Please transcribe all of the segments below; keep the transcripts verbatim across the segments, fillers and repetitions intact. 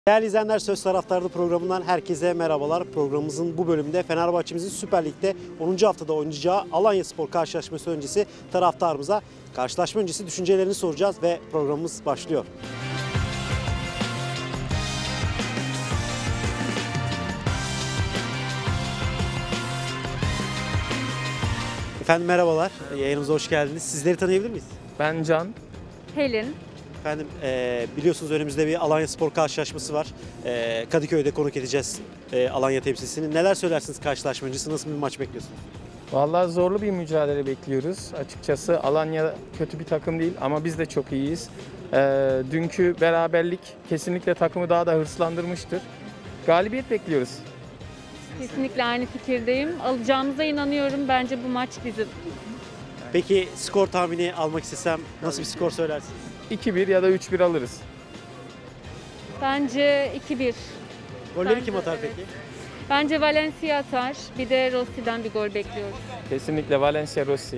Değerli izleyenler, Söz Taraftarı programından herkese merhabalar. Programımızın bu bölümünde Fenerbahçe'mizin Süper Lig'de onuncu haftada oynayacağı Alanyaspor karşılaşması öncesi taraftarımıza karşılaşma öncesi düşüncelerini soracağız ve programımız başlıyor. Efendim merhabalar, yayınımıza hoş geldiniz. Sizleri tanıyabilir miyiz? Ben Can. Helin. Efendim e, biliyorsunuz önümüzde bir Alanyaspor karşılaşması var. E, Kadıköy'de konuk edeceğiz e, Alanya temsilcisini. Neler söylersiniz karşılaşma öncesi? Nasıl bir maç bekliyorsunuz? Vallahi zorlu bir mücadele bekliyoruz. Açıkçası Alanya kötü bir takım değil ama biz de çok iyiyiz. Ee, dünkü beraberlik kesinlikle takımı daha da hırslandırmıştır. Galibiyet bekliyoruz. Kesinlikle aynı fikirdeyim. Alacağımıza inanıyorum. Bence bu maç bizim. Peki skor tahmini almak istesem nasıl bir skor söylersiniz? iki bir ya da üç bir alırız. Bence iki bir. Golleri Bence kim atar evet. peki? Bence Valencia atar. Bir de Rossi'den bir gol bekliyoruz. Kesinlikle Valencia Rossi.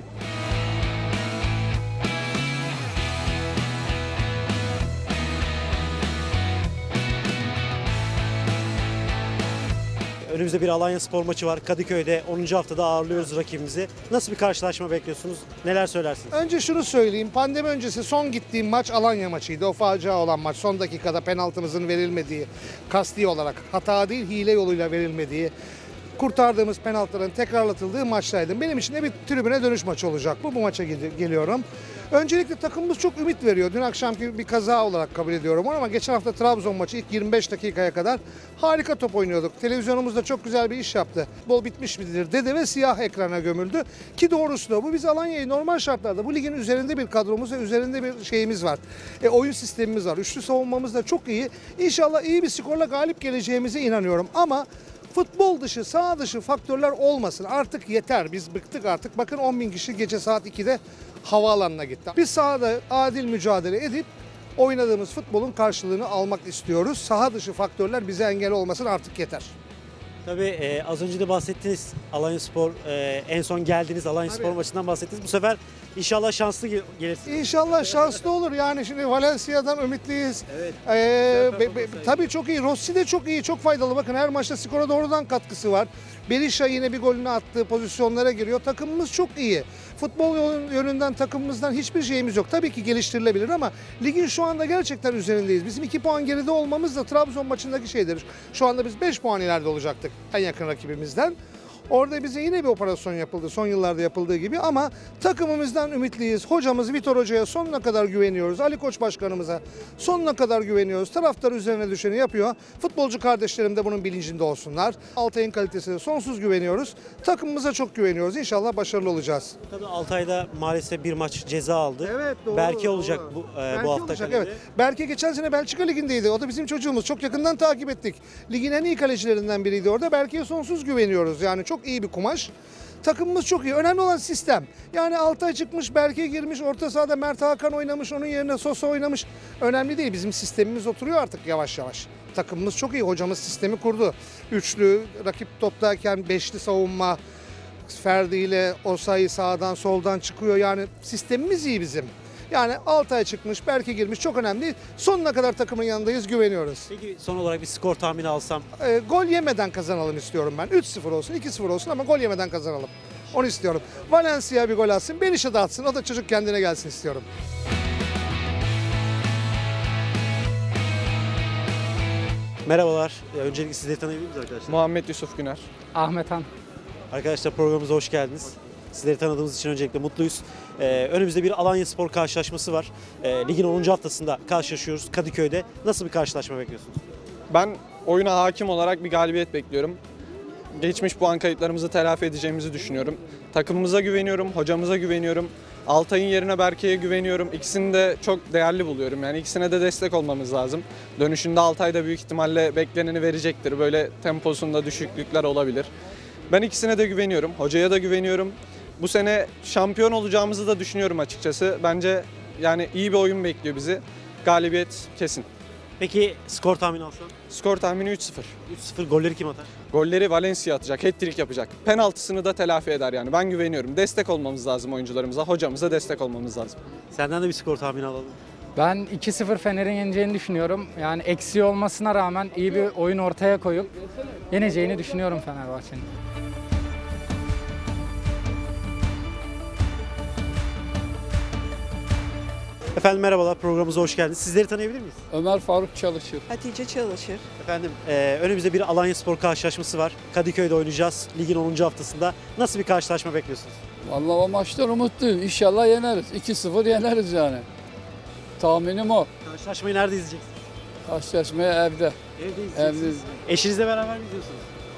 Önümüzde bir Alanyaspor maçı var. Kadıköy'de onuncu haftada ağırlıyoruz rakibimizi. Nasıl bir karşılaşma bekliyorsunuz? Neler söylersiniz? Önce şunu söyleyeyim. Pandemi öncesi son gittiğim maç Alanya maçıydı. O facia olan maç. Son dakikada penaltımızın verilmediği, kasti olarak hata değil hile yoluyla verilmediği, kurtardığımız penaltıların tekrarlatıldığı maçtaydım. Benim için de bir tribüne dönüş maçı olacak bu. Bu maça geliyorum. Öncelikle takımımız çok ümit veriyor. Dün akşamki bir kaza olarak kabul ediyorum onu ama geçen hafta Trabzon maçı ilk yirmi beş dakikaya kadar harika top oynuyorduk. Televizyonumuz da çok güzel bir iş yaptı. Bol bitmiş midir dedi ve siyah ekrana gömüldü. Ki doğrusu da bu. Biz Alanya'yı normal şartlarda bu ligin üzerinde bir kadromuz ve üzerinde bir şeyimiz var. E, oyun sistemimiz var. Üçlü savunmamız da çok iyi. İnşallah iyi bir skorla galip geleceğimize inanıyorum ama futbol dışı, sağ dışı faktörler olmasın. Artık yeter. Biz bıktık artık. Bakın on bin kişi gece saat ikide havaalanına gitti. Biz sahada adil mücadele edip oynadığımız futbolun karşılığını almak istiyoruz. Saha dışı faktörler bize engel olmasın, artık yeter. Tabii e, az önce de bahsettiniz Alanyaspor, e, en son geldiğiniz Alanyaspor Tabii. maçından bahsettiniz. Bu sefer inşallah şanslı gel- gelirsiniz. İnşallah şanslı olur. Yani şimdi Valencia'dan ümitliyiz. Evet. Ee, Güzel be- be- performans tabii çok iyi. Rossi de çok iyi, çok faydalı. Bakın her maçta skora doğrudan katkısı var. Berisha yine bir golünü attığı pozisyonlara giriyor. Takımımız çok iyi. Futbol yönünden takımımızdan hiçbir şeyimiz yok. Tabii ki geliştirilebilir ama ligin şu anda gerçekten üzerindeyiz. Bizim iki puan geride olmamız da Trabzon maçındaki şeydir. Şu anda biz beş puan ileride olacaktık en yakın rakibimizden. Orada bize yine bir operasyon yapıldı son yıllarda yapıldığı gibi ama takımımızdan ümitliyiz. Hocamız Vitor Hoca'ya sonuna kadar güveniyoruz. Ali Koç Başkanımıza sonuna kadar güveniyoruz. Taraftar üzerine düşeni yapıyor. Futbolcu kardeşlerim de bunun bilincinde olsunlar. Altay'ın kalitesine sonsuz güveniyoruz. Takımımıza çok güveniyoruz. İnşallah başarılı olacağız. Tabii Altay'da maalesef bir maç ceza aldı. Evet, doğru. Berke olacak doğru. bu, e, Berke bu hafta olacak, kalede. evet. Berke geçen sene Belçika Ligi'ndeydi. O da bizim çocuğumuz. Çok yakından takip ettik. Ligin en iyi kalecilerinden biriydi orada. Berke'ye sonsuz güveniyoruz. Yani çok iyi bir kumaş. Takımımız çok iyi. Önemli olan sistem. Yani Altay çıkmış, Berke girmiş, orta sahada Mert Hakan oynamış, onun yerine Sosa oynamış. Önemli değil. Bizim sistemimiz oturuyor artık yavaş yavaş. Takımımız çok iyi. Hocamız sistemi kurdu. Üçlü, rakip toptayken beşli savunma, Ferdi ile Osayi sağdan soldan çıkıyor. Yani sistemimiz iyi bizim. Yani Altay çıkmış, Berke girmiş, çok önemli değil. Sonuna kadar takımın yanındayız, güveniyoruz. Peki son olarak bir skor tahmini alsam. E, gol yemeden kazanalım istiyorum ben. üç sıfır olsun, iki sıfır olsun ama gol yemeden kazanalım. Onu istiyorum. Valencia bir gol atsın, Berisha da atsın. O da çocuk kendine gelsin istiyorum. Merhabalar. E, Öncelikle sizleri tanıyabilir miyiz arkadaşlar? Muhammed Yusuf Güner. Ahmet Han. Arkadaşlar programımıza hoş geldiniz. Sizleri tanıdığımız için öncelikle mutluyuz. Ee, önümüzde bir Alanyaspor karşılaşması var. Ee, ligin onuncu haftasında karşılaşıyoruz Kadıköy'de. Nasıl bir karşılaşma bekliyorsunuz? Ben oyuna hakim olarak bir galibiyet bekliyorum. Geçmiş puan kayıplarımızı telafi edeceğimizi düşünüyorum. Takımımıza güveniyorum, hocamıza güveniyorum. Altay'ın yerine Berke'ye güveniyorum. İkisini de çok değerli buluyorum. Yani ikisine de destek olmamız lazım. Dönüşünde Altay da büyük ihtimalle bekleneni verecektir. Böyle temposunda düşüklükler olabilir. Ben ikisine de güveniyorum. Hocaya da güveniyorum. Bu sene şampiyon olacağımızı da düşünüyorum açıkçası. Bence yani iyi bir oyun bekliyor bizi. Galibiyet kesin. Peki skor tahmini alsam? Skor tahmini üç sıfır. üç sıfır golleri kim atar? Golleri Valencia atacak, hat-trick yapacak. Penaltısını da telafi eder yani. Ben güveniyorum. Destek olmamız lazım oyuncularımıza, hocamıza destek olmamız lazım. Senden de bir skor tahmini alalım. Ben iki sıfır Fener'in yeneceğini düşünüyorum. Yani eksiği olmasına rağmen iyi bir oyun ortaya koyup yeneceğini düşünüyorum Fenerbahçe'nin. Efendim merhabalar, programımıza hoş geldiniz. Sizleri tanıyabilir miyiz? Ömer Faruk Çalışır. Hatice Çalışır. Efendim e, önümüzde bir Alanyaspor karşılaşması var. Kadıköy'de oynayacağız ligin onuncu haftasında. Nasıl bir karşılaşma bekliyorsunuz? Vallahi o maçtan umutluyum. İnşallah yeneriz. iki sıfır yeneriz yani. Tahminim o. Karşılaşmayı nerede izleyeceksiniz? Karşılaşmayı evde. Evde izleyeceksiniz. Eşinizle beraber mi izliyorsunuz?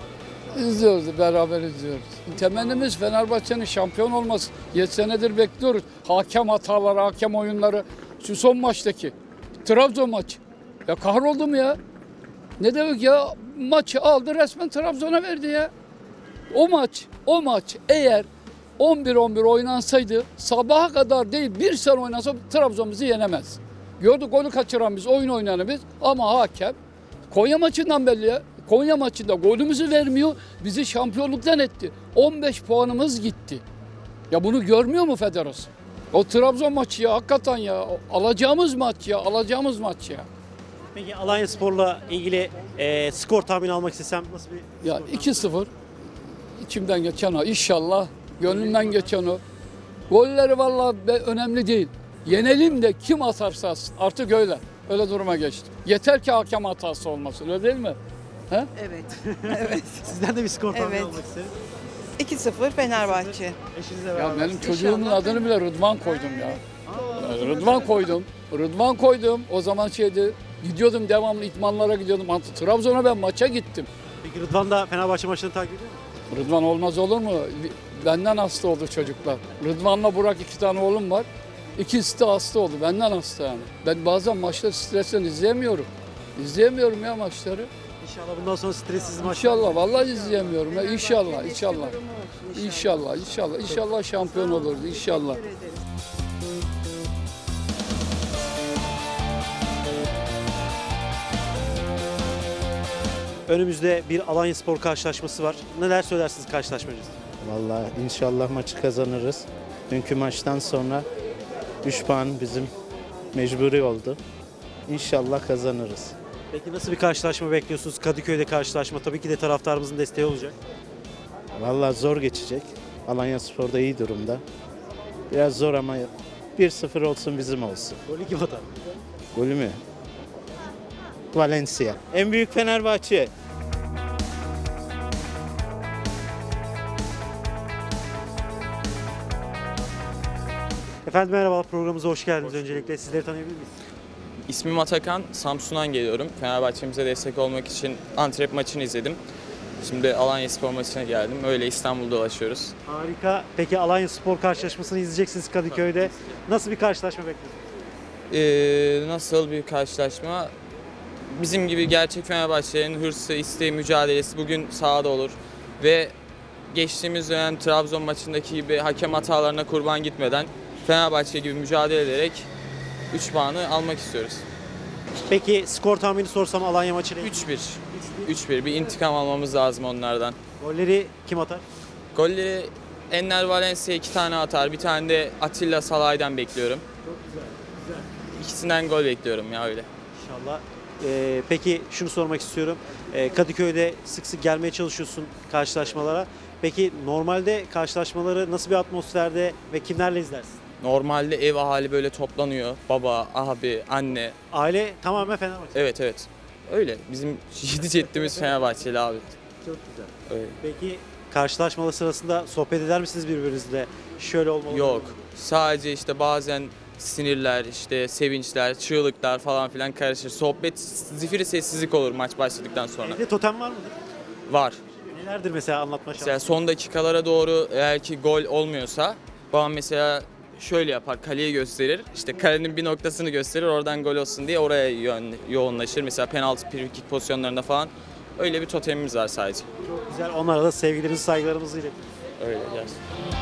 İzliyoruz, beraber izliyoruz. Temennimiz Fenerbahçe'nin şampiyon olması. yedi senedir bekliyoruz. Hakem hataları, hakem oyunları. Şu son maçtaki. Trabzon maçı. Ya kahroldum ya. Ne demek ya? Maçı aldı resmen Trabzon'a verdi ya. O maç, o maç eğer on bir on bir oynansaydı sabaha kadar değil bir sene oynansa Trabzon bizi yenemez. Gördük golü kaçıran biz, oyun oynayanı biz ama hakem Konya maçından belli ya. Konya maçında golümüzü vermiyor, bizi şampiyonluktan etti. on beş puanımız gitti. Ya bunu görmüyor mu federasyon? O Trabzon maçı ya hakikaten ya. Alacağımız maç ya, alacağımız maç ya. Peki Alanyaspor'la ilgili e, skor tahmini almak istesem nasıl bir Ya skor iki sıfır içimden geçen o. İnşallah gönlümden geçen o. Golleri vallahi be- önemli değil. Yenelim de kim atarsa atsın. Artık öyle. Öyle duruma geçtim. Yeter ki hakem hatası olmasın. Öyle değil mi? He? Evet. Evet. Sizden de bir skor tahmini Evet. almak isterim. iki sıfır Fenerbahçe. Eşinizle Ya beraber. benim çocuğumun adını bile Rıdvan koydum ya. Ya Rıdvan koydum. Rıdvan koydum. O zaman şeydi. Gidiyordum devamlı itmanlara gidiyordum. Trabzon'a ben maça gittim. Peki Rıdvan da Fenerbahçe maçını takip ediyor mu? Rıdvan olmaz olur mu? Benden hasta oldu çocuklar. Rıdvan'la Burak iki tane oğlum var. İkisi de hasta oldu. Benden hasta yani. Ben bazen maçları stresten izleyemiyorum. İzleyemiyorum ya maçları. İnşallah bundan sonra stressiz maç. İnşallah vallahi izleyemiyorum ya. İnşallah, inşallah. İnşallah, inşallah. İnşallah şampiyon oluruz. İnşallah. Önümüzde bir Alanyaspor karşılaşması var. Neler söylersiniz karşılaşma öncesi? Vallahi inşallah maçı kazanırız. Dünkü maçtan sonra üç puan bizim mecburi oldu. İnşallah kazanırız. Peki nasıl bir karşılaşma bekliyorsunuz? Kadıköy'de karşılaşma tabii ki de taraftarımızın desteği olacak. Vallahi zor geçecek. Alanyaspor da iyi durumda. Biraz zor ama bir sıfır olsun bizim olsun. Golü kim atar? Golü mü? Valencia. En büyük Fenerbahçe. Efendim merhaba, programımıza hoş geldiniz. Öncelikle sizleri tanıyabilir miyiz? İsmim Atakan, Samsun'dan geliyorum. Fenerbahçe'mize destek olmak için Antep maçını izledim. Şimdi Alanyaspor maçına geldim. Öyle İstanbul'da dolaşıyoruz. Harika. Peki Alanyaspor karşılaşmasını izleyeceksiniz Kadıköy'de. Nasıl bir karşılaşma bekliyorsunuz? Ee, nasıl bir karşılaşma? Bizim gibi gerçek Fenerbahçe'nin hırsı, isteği, mücadelesi bugün sahada olur. Ve geçtiğimiz dönem Trabzon maçındaki gibi hakem hatalarına kurban gitmeden Fenerbahçe gibi mücadele ederek üç puanı almak istiyoruz. Peki skor tahmini sorsam Alanya maçıyla ilgili. üç bir. üç bir. Bir intikam almamız lazım onlardan. Golleri kim atar? Golleri Enner Valencia iki tane atar. Bir tane de Atilla Salah'dan bekliyorum. Çok güzel. Güzel. İkisinden gol bekliyorum ya öyle. İnşallah. Ee, peki şunu sormak istiyorum. Ee, Kadıköy'de sık sık gelmeye çalışıyorsun karşılaşmalara. Peki normalde karşılaşmaları nasıl bir atmosferde ve kimlerle izlersin? Normalde ev ahali böyle toplanıyor. Baba, abi, anne. Aile tamamen Fenerbahçe. Evet evet. Öyle. Bizim yedi ceddimiz Fenerbahçeli abi. Çok güzel. Öyle. Peki karşılaşmalar sırasında sohbet eder misiniz birbirinizle? Şöyle olmalı. Yok. Sadece işte bazen sinirler, işte sevinçler, çığlıklar falan filan karışır. Sohbet, zifiri sessizlik olur maç başladıktan sonra. Evde totem var mıdır? Var. Nelerdir mesela anlatma şansı? Mesela son dakikalara doğru eğer ki gol olmuyorsa babam mesela şöyle yapar, kaleyi gösterir. İşte kalenin bir noktasını gösterir, oradan gol olsun diye oraya yön, yoğunlaşır. Mesela penaltı, free kick pozisyonlarında falan öyle bir totemimiz var sadece. Çok güzel. Onlara da sevgilerimizi, saygılarımızı iletiyoruz. Öyle gerçekten.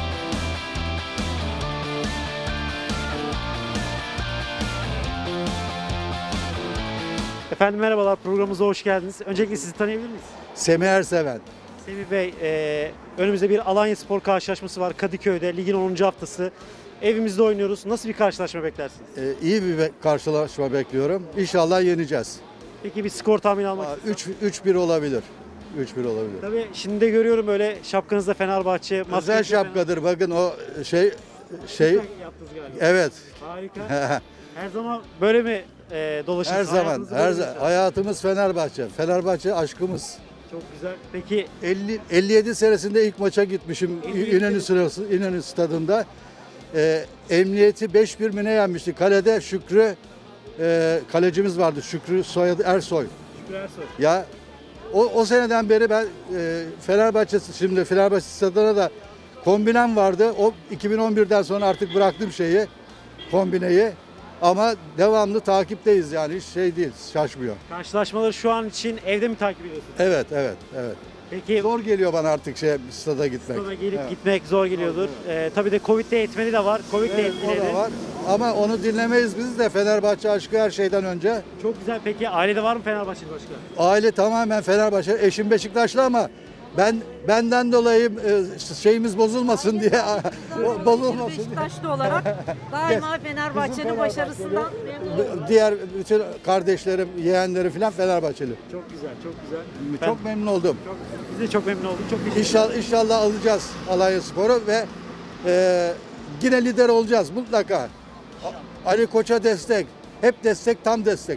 Efendim merhabalar, programımıza hoş geldiniz. Öncelikle sizi tanıyabilir miyiz? Semih Erseven. Semih Bey, e, önümüzde bir Alanyaspor karşılaşması var Kadıköy'de. Ligin onuncu haftası. Evimizde oynuyoruz. Nasıl bir karşılaşma beklersiniz? Ee, iyi bir be- karşılaşma bekliyorum. İnşallah yeneceğiz. Peki bir skor tahmini almak Aa, istiyorum. üç üç bir olabilir. üç bir olabilir. Tabii şimdi de görüyorum öyle şapkanızda Fenerbahçe. Özel maskenizde şapkadır. Bakın o şey şey Fenerbahçe yaptınız galiba. evet. Harika. Her zaman böyle mi e, dolaşırsınız? her zaman Hayatınızda her böyle mi zaman yaşar? hayatımız Fenerbahçe. Fenerbahçe aşkımız. Çok güzel. Peki elli elli yedi senesinde ilk maça gitmişim elli yedi İnönü sırası İnönü stadında. Ee, emniyeti beş bir mi ne yenmişti? Kalede Şükrü e, kalecimiz vardı. Şükrü soyadı Ersoy. Şükrü Ersoy. Ya o, o seneden beri ben e, Fenerbahçe şimdi Fenerbahçe stadına da kombinem vardı. O iki bin on birden sonra artık bıraktım şeyi kombineyi. Ama devamlı takipteyiz yani hiç şey değil şaşmıyor. Karşılaşmaları şu an için evde mi takip ediyorsunuz? Evet evet evet. Peki Zor geliyor bana artık şey stada gitmek. Sonra gelip Evet. gitmek zor geliyordur. Ee, tabii de Covid'de etmeni de var. Covid de Evet, o etkiledi. da var. Ama onu dinlemeyiz biz de Fenerbahçe aşkı her şeyden önce. Çok güzel. Peki ailede var mı Fenerbahçeli başka? Aile tamamen Fenerbahçe. Eşim Beşiktaşlı ama ben benden dolayı e, şeyimiz bozulmasın diye o bozulmasın diye. Beşiktaşlı olarak daima Fenerbahçe'nin başarısından memnunum. Diğer bütün kardeşlerim, yeğenlerim falan Fenerbahçeli. Çok güzel, çok güzel. Çok memnun oldum. Çok, biz de çok memnun olduk. Çok teşekkür ederim. İnşallah, inşallah alacağız Alanya Spor'u ve e, yine lider olacağız mutlaka. A- Ali Koç'a destek. Hep destek, tam destek.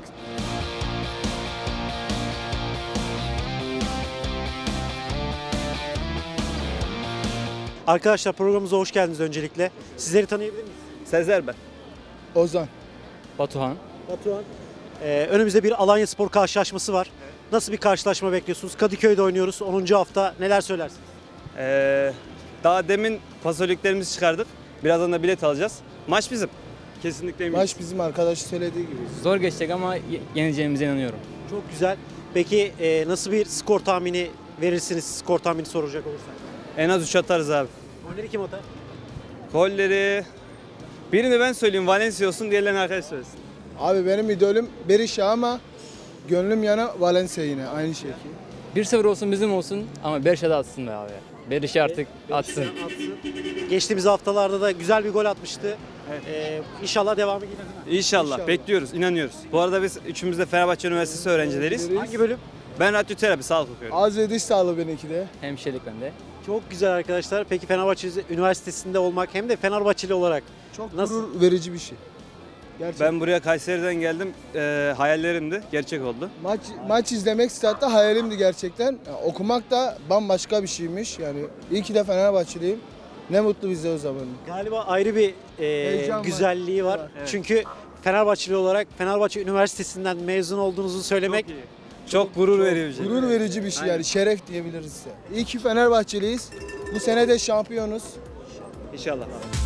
Arkadaşlar programımıza hoş geldiniz öncelikle. Sizleri tanıyabilir miyiz? Sezer ben. Ozan. Batuhan. Batuhan. Ee, önümüzde bir Alanya Spor karşılaşması var. Nasıl bir karşılaşma bekliyorsunuz? Kadıköy'de oynuyoruz. onuncu hafta. Neler söylersiniz? Ee, daha demin pasoliklerimizi çıkardık. Birazdan da bilet alacağız. Maç bizim. Kesinlikle eminim. Maç bizim arkadaş söylediği gibi. Zor geçecek ama yeneceğimize inanıyorum. Çok güzel. Peki e, nasıl bir skor tahmini verirsiniz? Skor tahmini soracak olursak. En az üç atarız abi. Golleri kim atar? Golleri birini ben söyleyeyim, Valencia olsun, diğerlerini arkadaş söylesin. Abi benim idolüm Berisha ama gönlüm yana Valencia yine aynı şekilde. bir sıfır olsun bizim olsun ama Berisha da atsın be abi. Berisha artık atsın. Geçtiğimiz haftalarda da güzel bir gol atmıştı. Ee, inşallah devamı gelir. İnşallah. İnşallah. Bekliyoruz, inanıyoruz. Bu arada biz üçümüz de Fenerbahçe Üniversitesi öğrencileriyiz. Hangi bölüm? Ben radyoterapi, sağlık okuyorum. Az ve diş sağlığı benimki de. Hemşirelik bende. Çok güzel arkadaşlar. Peki Fenerbahçe Üniversitesi'nde olmak hem de Fenerbahçeli olarak Çok nasıl? gurur verici bir şey. Gerçekten. Ben buraya Kayseri'den geldim. Ee, hayallerimdi, gerçek oldu. Maç maç izlemek statta hayalimdi gerçekten. Yani okumak da bambaşka bir şeymiş. Yani iyi ki de Fenerbahçeliyim. Ne mutlu bize o zaman. Galiba ayrı bir e, Heyecan var. güzelliği var. Evet. Çünkü Fenerbahçeli olarak Fenerbahçe Üniversitesi'nden mezun olduğunuzu söylemek Çok gurur veriyor bir şey. Gurur verici bir şey yani. Şeref diyebiliriz size. İyi ki Fenerbahçeliyiz. Bu sene de şampiyonuz. İnşallah.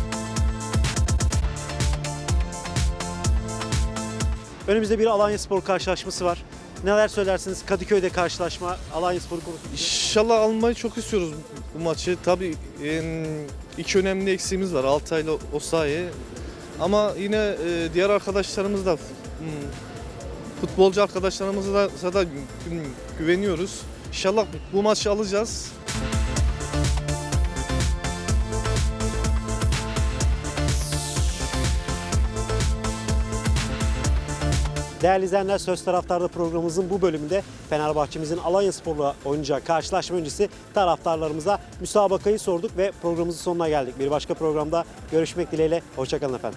önümüzde bir Alanya Spor karşılaşması var. Neler söylersiniz? Kadıköy'de karşılaşma Alanya Spor konusunda. İnşallah almayı çok istiyoruz bu maçı. Tabii em, iki önemli eksiğimiz var. Altay'la Osayi. Ama yine e, diğer arkadaşlarımız da hmm, futbolcu arkadaşlarımıza da, da gü- güveniyoruz. İnşallah bu maçı alacağız. Değerli izleyenler, Söz Taraftar'da programımızın bu bölümünde Fenerbahçe'mizin Alanya Spor'la oynayacağı karşılaşma öncesi taraftarlarımıza müsabakayı sorduk ve programımızın sonuna geldik. Bir başka programda görüşmek dileğiyle. Hoşça kalın efendim.